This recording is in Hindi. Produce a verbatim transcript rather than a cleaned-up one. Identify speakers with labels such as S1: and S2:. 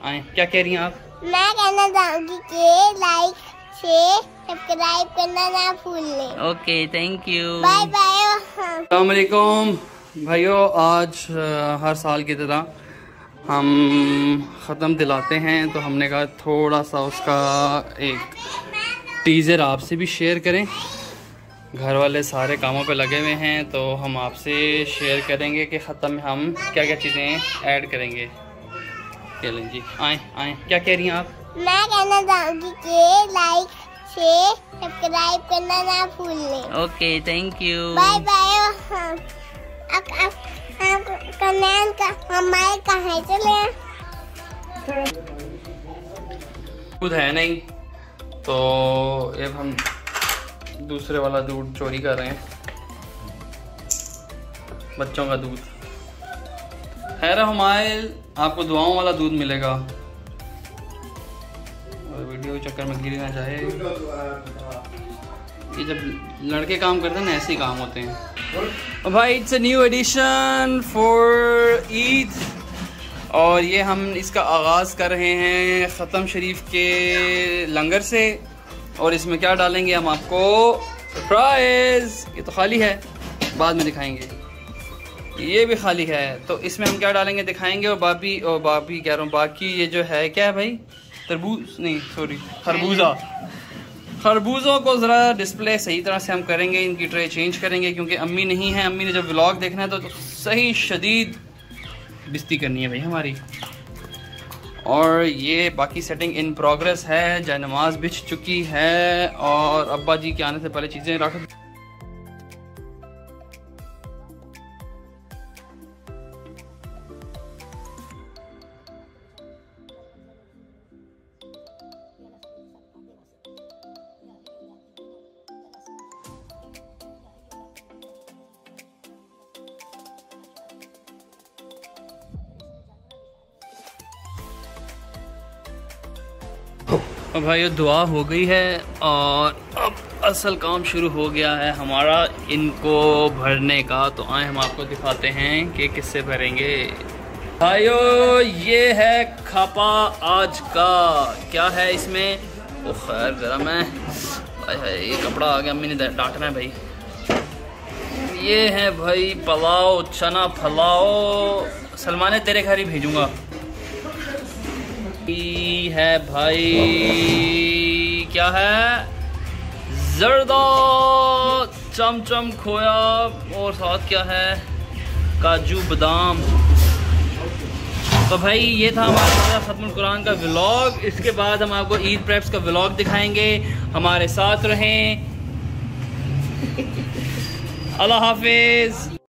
S1: आए, क्या कह रही हैं आप?
S2: मैं कहना चाहूँगी कि लाइक शेयर सब्सक्राइब करना ना भूलें।
S1: Okay, thank you,
S2: bye bye.
S1: अस्सलाम वालेकुम भाइयों। आज हर साल की तरह हम ख़त्म दिलाते हैं, तो हमने कहा थोड़ा सा उसका एक टीज़र आपसे भी शेयर करें। घर वाले सारे कामों पे लगे हुए हैं, तो हम आपसे शेयर करेंगे कि ख़त्म में हम क्या क्या चीज़ें ऐड करेंगे। चलें जी, आए आए, क्या कह रही हैं आप?
S2: मैं कहना चाहूँगी कि लाइक शेयर सब्सक्राइब करना ना भूलें।
S1: Okay, thank you,
S2: bye bye. अब अब कन्यान का हमारे कहाँ चले
S1: दूध है नहीं, तो अब हम दूसरे वाला दूध चोरी कर रहे हैं, बच्चों का दूध। खैर हमारे आपको दुआओं वाला दूध मिलेगा, और वीडियो के चक्कर में गिर ना जाए। ये जब लड़के काम करते हैं ना, ऐसे ही काम होते हैं। और भाई it's a new edition for Eid, और ये हम इसका आगाज़ कर रहे हैं ख़त्म शरीफ के लंगर से। और इसमें क्या डालेंगे हम आपको सरप्राइज। ये तो खाली है, बाद में दिखाएंगे। ये भी खाली है, तो इसमें हम क्या डालेंगे दिखाएंगे। और बाकी और बाकी कह रहा हूँ बाकी ये जो है क्या है भाई, तरबूज नहीं सॉरी खरबूजा। खरबूजों को ज़रा डिस्प्ले सही तरह से हम करेंगे, इनकी ट्रे चेंज करेंगे, क्योंकि अम्मी नहीं है। अम्मी ने जब व्लॉग देखना है तो, तो सही शदीद बिस्ती करनी है भाई हमारी। और ये बाकी सेटिंग इन प्रोग्रेस है, जयनमाज बिछ चुकी है, और अब्बा जी के आने से पहले चीज़ें रख। अब भाई दुआ हो गई है, और अब असल काम शुरू हो गया है हमारा इनको भरने का। तो आए हम आपको दिखाते हैं कि किससे भरेंगे। भाइयों ये है खापा आज का। क्या है इसमें? ओ खैर ज़रा मैं ये कपड़ा आ गया, मैंने डांटना है भाई। ये है भाई पुलाव, चना पुलाव, सलमान तेरे घर ही भेजूँगा। है भाई क्या है, जर्दा, चमचम खोया, और साथ क्या है, काजू बादाम। तो भाई ये था हमारा खत्मुल कुरान का व्लॉग। इसके बाद हम आपको ईद प्रेप्स का व्लॉग दिखाएंगे। हमारे साथ रहें। अल्लाह हाफिज।